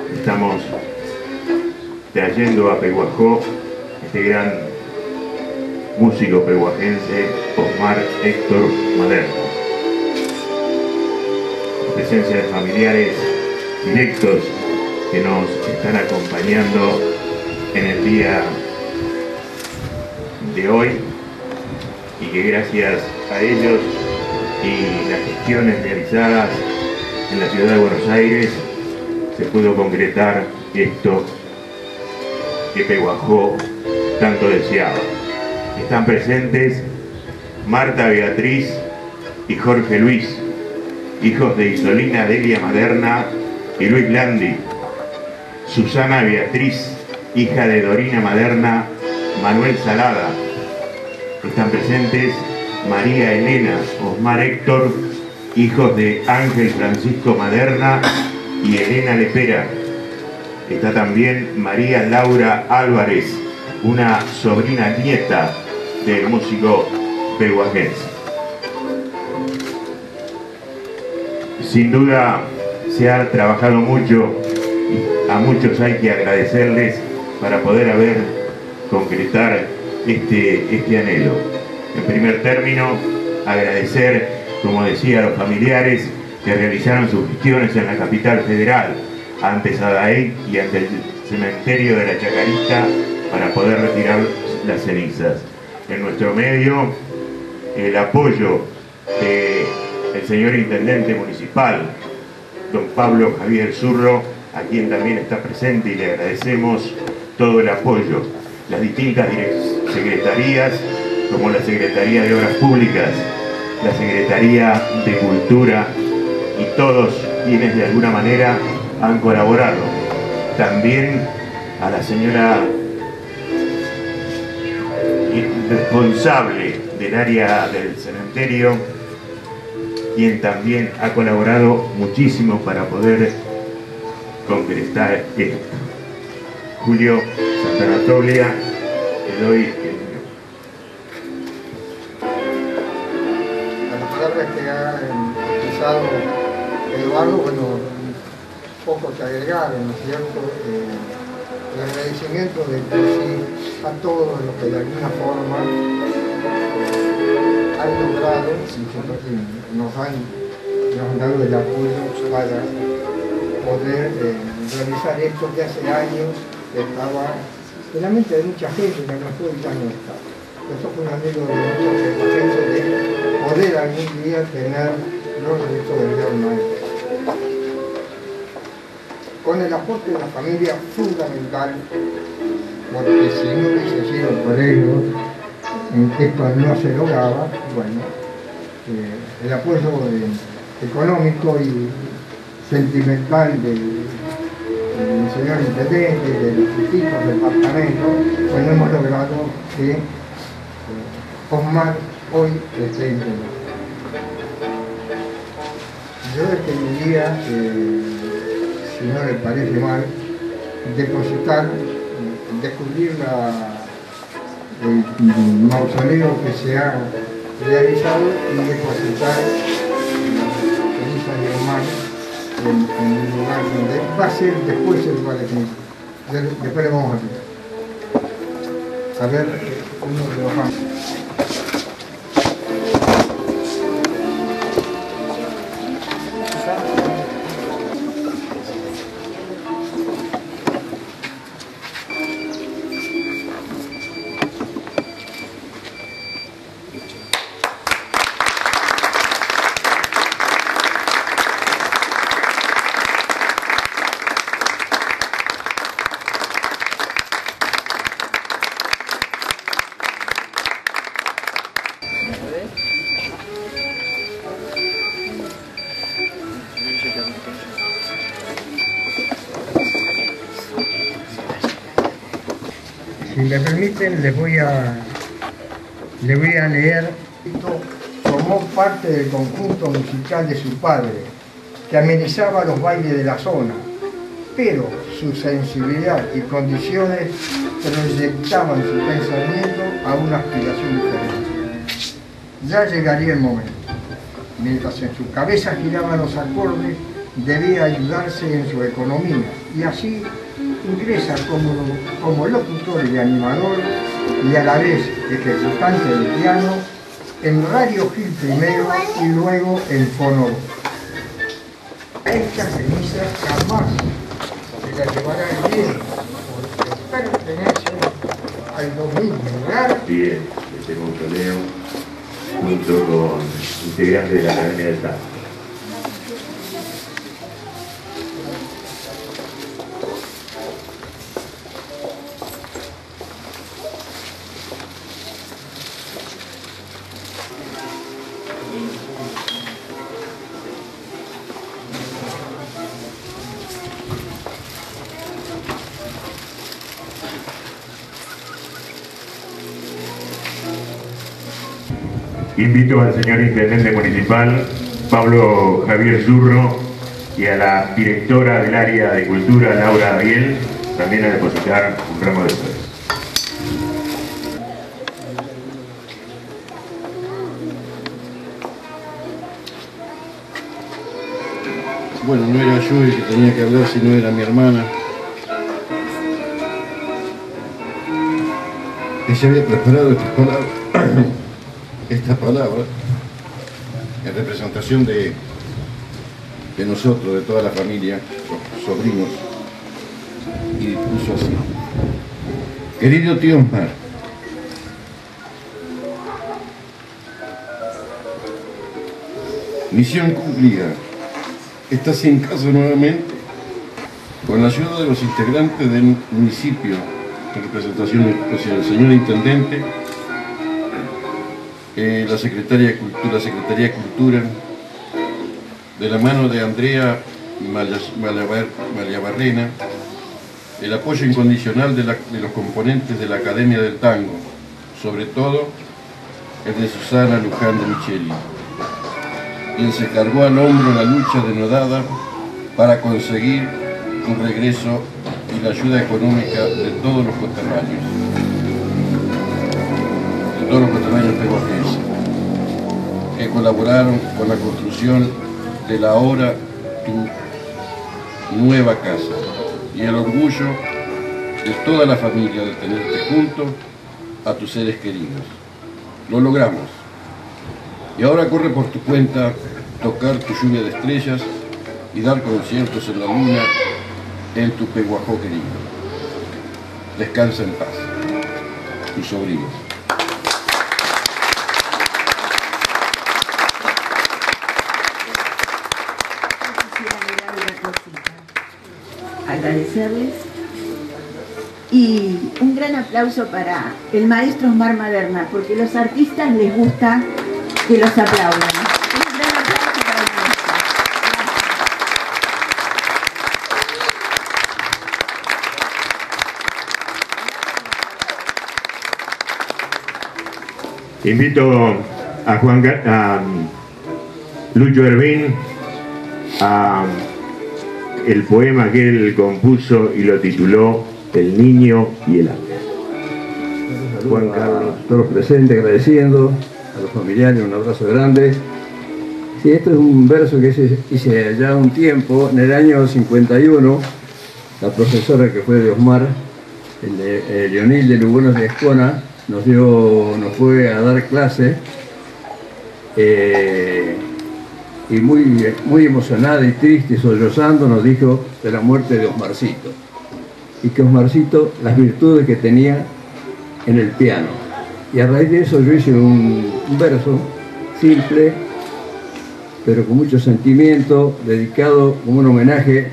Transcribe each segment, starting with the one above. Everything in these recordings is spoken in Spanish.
estamos trayendo a Pehuajó este gran músico pehuajense, Osmar Héctor Maderna. Presencia de familiares directos que nos están acompañando en el día de hoy y que gracias a ellos y las gestiones realizadas en la ciudad de Buenos Aires se pudo concretar esto que Pehuajó tanto deseaba. Están presentes Marta Beatriz y Jorge Luis, hijos de Isolina Delia Maderna y Luis Landi, Susana Beatriz, hija de Dorina Maderna, Manuel Salada. Están presentes María Elena, Osmar Héctor, hijos de Ángel Francisco Maderna y Elena Lepera. Está también María Laura Álvarez, una sobrina nieta del músico pehuajense. Sin duda se ha trabajado mucho y a muchos hay que agradecerles para poder concretar este anhelo. En primer término, agradecer, como decía, a los familiares que realizaron sus gestiones en la capital federal, ante Sadaí y ante el cementerio de la Chacarita, para poder retirar las cenizas. En nuestro medio, el apoyo del señor Intendente Municipal, don Pablo Javier Zurro, a quien también está presente y le agradecemos todo el apoyo. Las distintas secretarías, como la Secretaría de Obras Públicas, la Secretaría de Cultura y todos quienes de alguna manera han colaborado. También a la señora responsable del área del cementerio, quien también ha colaborado muchísimo para poder concretar esto. Julio Santanatolia, te doy las palabras que ha expresado Eduardo, bueno, poco que agregar, ¿no es cierto? El agradecimiento de por sí a todos los que de alguna forma han logrado y nos han dado el apoyo para poder realizar esto que hace años estaba en la mente de mucha gente que no fue y ya no está. Eso fue un anhelo de muchos gente de poder algún día tener los derechos del gran maestro. Con el aporte de la familia fundamental, porque si no hubiese sido por ellos, esto no se lograba. Bueno, el apoyo económico y sentimental del señor Intendente, de los distintos departamentos, pues hemos logrado que Osmar hoy esté integrado. Yo le pediría, si no le parece mal, descubrir el mausoleo que se ha realizado y depositar cenizas de Osmar en un lugar donde va a ser después el lugar de después le vamos a explicar. A ver, uno de los campos. Si me permiten, les voy a leer. Formó parte del conjunto musical de su padre, que amenizaba los bailes de la zona, pero su sensibilidad y condiciones proyectaban su pensamiento a una aspiración diferente. Ya llegaría el momento. Mientras en su cabeza giraban los acordes, debía ayudarse en su economía y así ingresa como locutor y animador y a la vez ejecutante del piano en Radio Gil primero y luego en Fono. Esta ceniza jamás se la llevará el viento porque pertenece al dominio rural. Bien, este mausoleo junto con integrantes de la Academia del Tango. Invito al señor Intendente Municipal, Pablo Javier Zurro, y a la directora del área de Cultura, Laura Ariel, también a depositar un ramo de flores. Bueno, no era yo el que tenía que hablar, sino era mi hermana. Ella había preparado esta palabra en representación de nosotros, de toda la familia, los sobrinos, y puso así: querido tío Osmar, misión cumplida. Estás en casa nuevamente. Con la ayuda de los integrantes del municipio, en representación del señor Intendente, la Secretaría de Cultura, de la mano de Andrea Mallabarrena, el apoyo incondicional de los componentes de la Academia del Tango, sobre todo el de Susana Luján de Micheli, quien se cargó al hombro la lucha denodada para conseguir un regreso y la ayuda económica de todos los coterráneos. Peguajenses, que colaboraron con la construcción de la ahora tu nueva casa, y el orgullo de toda la familia de tenerte junto a tus seres queridos. Lo logramos, y ahora corre por tu cuenta tocar tu lluvia de estrellas y dar conciertos en la luna en tu Peguajó querido. Descansa en paz, tus sobrinos. Agradecerles y un gran aplauso para el maestro Osmar Maderna, porque a los artistas les gusta que los aplaudan. Un gran aplauso para el maestro. Gracias. Invito a Lucho Hervín a el poema que él compuso y lo tituló El niño y el ángel. Juan Carlos, todos los presentes, agradeciendo a los familiares, un abrazo grande. Sí, esto es un verso que hice ya un tiempo, en el año 51, la profesora que fue de Osmar, Leonil de Lugones de Escona, nos fue a dar clase, y muy emocionada y triste y sollozando nos dijo de la muerte de Osmarcito, y que Osmarcito, las virtudes que tenía en el piano. Y a raíz de eso yo hice un verso simple, pero con mucho sentimiento, dedicado como un homenaje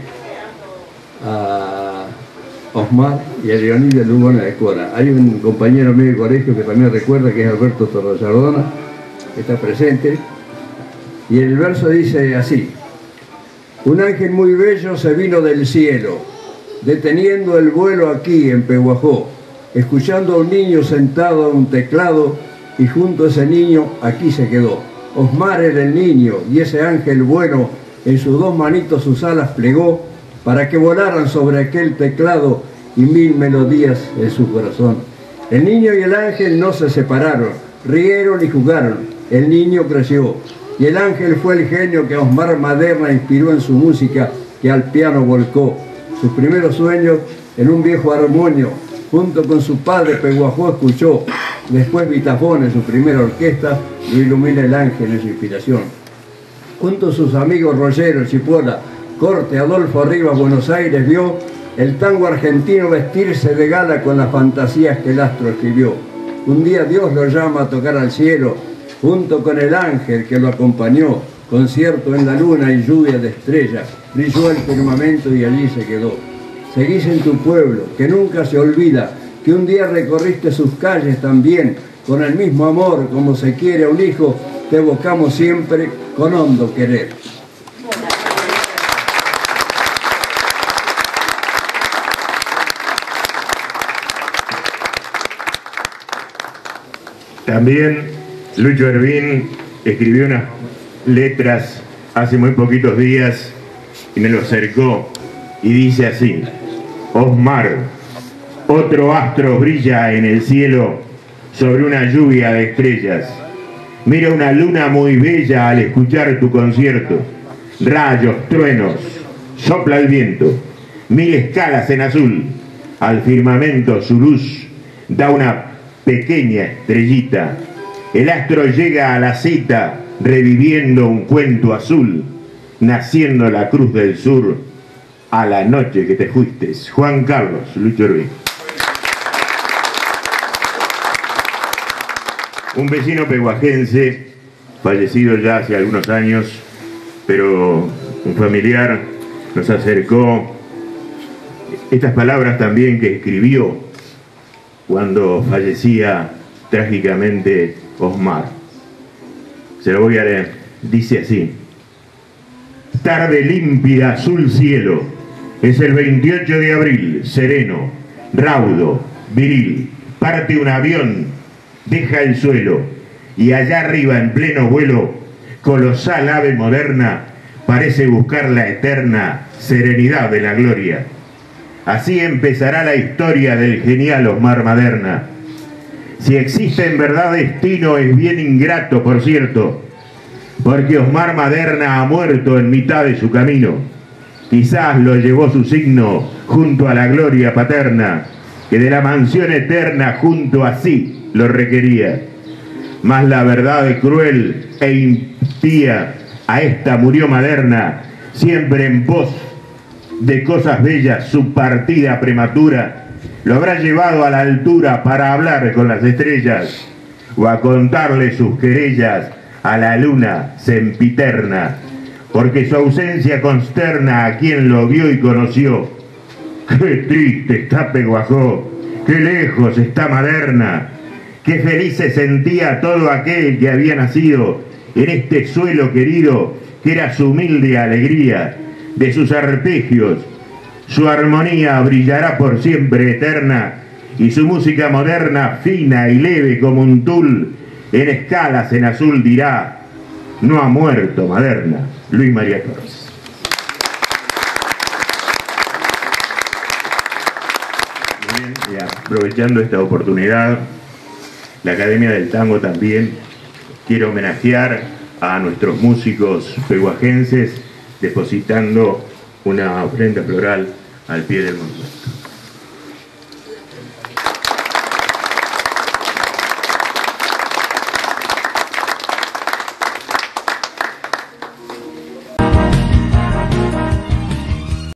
a Osmar y a Leonil de Lugones de Escona. Hay un compañero mío de colegio que también recuerda, que es Alberto Torrallardona, que está presente. Y el verso dice así: un ángel muy bello se vino del cielo, deteniendo el vuelo aquí en Peguajó, escuchando a un niño sentado a un teclado, y junto a ese niño aquí se quedó. Osmar era el niño, y ese ángel bueno en sus dos manitos sus alas plegó, para que volaran sobre aquel teclado y mil melodías en su corazón. El niño y el ángel no se separaron, rieron y jugaron. El niño creció, Y el ángel fue el genio que Osmar Maderna inspiró en su música, que al piano volcó. Sus primeros sueños en un viejo armonio, junto con su padre Peguajó escuchó. Después Vitafone, su primera orquesta, lo ilumina el ángel en su inspiración. Junto a sus amigos Rollero, Chipola, Corte, Adolfo Arribas, Buenos Aires vio el tango argentino vestirse de gala con las fantasías que el astro escribió. Un día Dios lo llama a tocar al cielo, junto con el ángel que lo acompañó, concierto en la luna y lluvia de estrellas, brilló el firmamento y allí se quedó. Seguís en tu pueblo, que nunca se olvida, que un día recorriste sus calles también, con el mismo amor como se quiere a un hijo, te evocamos siempre con hondo querer. También Lucho Ervin escribió unas letras hace muy poquitos días y me lo acercó y dice así: Osmar, otro astro brilla en el cielo sobre una lluvia de estrellas. Mira una luna muy bella al escuchar tu concierto. Rayos, truenos, sopla el viento, 1000 escalas en azul. Al firmamento su luz da una pequeña estrellita. El astro llega a la cita reviviendo un cuento azul, naciendo la Cruz del Sur a la noche que te fuiste. Juan Carlos Lucho Ervin. Un vecino peguajense, fallecido ya hace algunos años, pero un familiar nos acercó estas palabras también que escribió cuando fallecía trágicamente Osmar. Se lo voy a leer. Dice así: tarde límpida, azul cielo, es el 28 de abril, sereno, raudo, viril, parte un avión, deja el suelo, y allá arriba en pleno vuelo, colosal ave moderna, parece buscar la eterna serenidad de la gloria. Así empezará la historia del genial Osmar Maderna. Si existe en verdad destino, es bien ingrato, por cierto, porque Osmar Maderna ha muerto en mitad de su camino. Quizás lo llevó su signo junto a la gloria paterna, que de la mansión eterna junto a sí lo requería. Mas la verdad cruel e impía, a esta murió Maderna, siempre en pos de cosas bellas. Su partida prematura lo habrá llevado a la altura para hablar con las estrellas, o a contarle sus querellas a la luna sempiterna, porque su ausencia consterna a quien lo vio y conoció. Qué triste está Peguajó, qué lejos está Maderna, qué feliz se sentía todo aquel que había nacido en este suelo querido, que era su humilde alegría. De sus arpegios su armonía brillará por siempre eterna, y su música moderna, fina y leve como un tul, en escalas en azul dirá: no ha muerto Maderna. Luis María Torres. Bien, y aprovechando esta oportunidad, la Academia del Tango también quiere homenajear a nuestros músicos peguajenses depositando una ofrenda floral al pie del monumento.